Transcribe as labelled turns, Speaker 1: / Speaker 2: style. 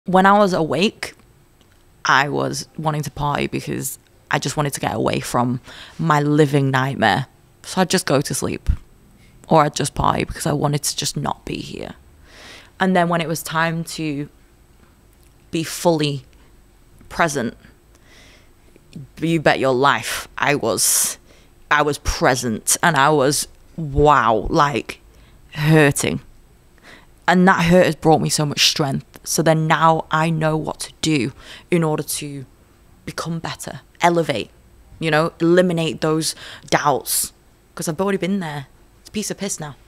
Speaker 1: When I was awake, I was wanting to party because I just wanted to get away from my living nightmare. So I'd just go to sleep, or I'd just party because I wanted to just not be here. And then when it was time to be fully present, you bet your life I was present, and I was, wow, like hurting. And that hurt has brought me so much strength. So then now I know what to do in order to become better, elevate, eliminate those doubts, because I've already been there. It's a piece of piss now.